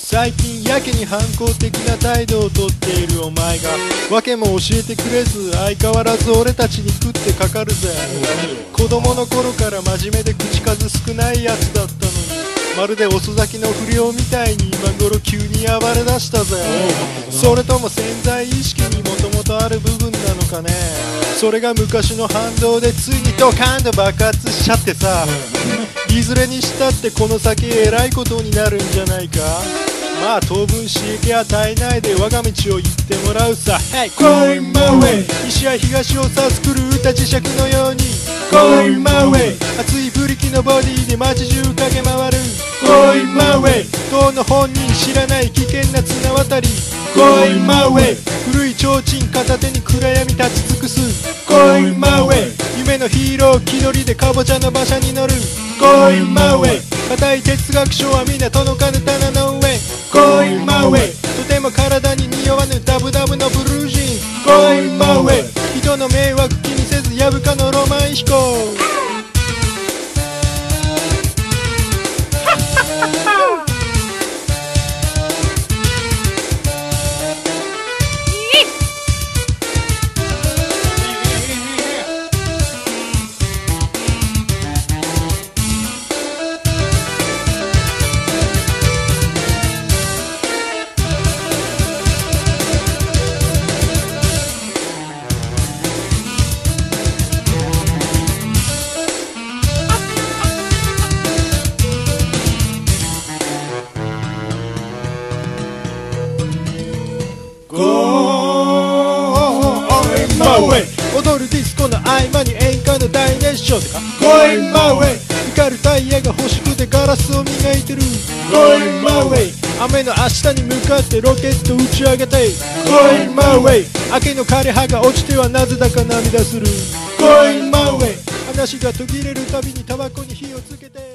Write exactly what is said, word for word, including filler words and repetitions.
最近やけに反抗的な態度をとっているお前が訳も教えてくれず相変わらず俺たちに食ってかかるぜ。子供の頃から真面目で口数少ないやつだったのにまるで遅咲きの不良みたいに今頃急に暴れ出したぜ。それとも潜在意識にもともとある部分なのかね。それが昔の反動でついにドカンと爆発しちゃってさ、いずれにしたってこの先えらいことになるんじゃないか。まあ当分刺激与えないで我が道を行ってもらうさ。 Hey going my way 西や東を指す狂った磁石のように Going my way 熱いブリキのボディで街中駆け回る Going my way 当の本人知らない危険な綱渡り Going my way 古い提灯片手に暗闇立ち尽くす Going my way 夢のヒーロー気取りでカボチャの馬車に乗る Going my way 硬い哲学書は皆届かぬ棚の上 Going my way とても体に匂わぬダブダブのブルージン Going my way 人の迷惑気にせずやぶかのロマン飛行踊るディスコの合間に演歌の大熱唱とか Going my way 光るタイヤが欲しくてガラスを磨いてる Going my way 雨の明日に向かってロケット打ち上げて Going my way 秋の枯葉が落ちてはなぜだか涙する Going my way 話が途切れるたびにタバコに火をつけて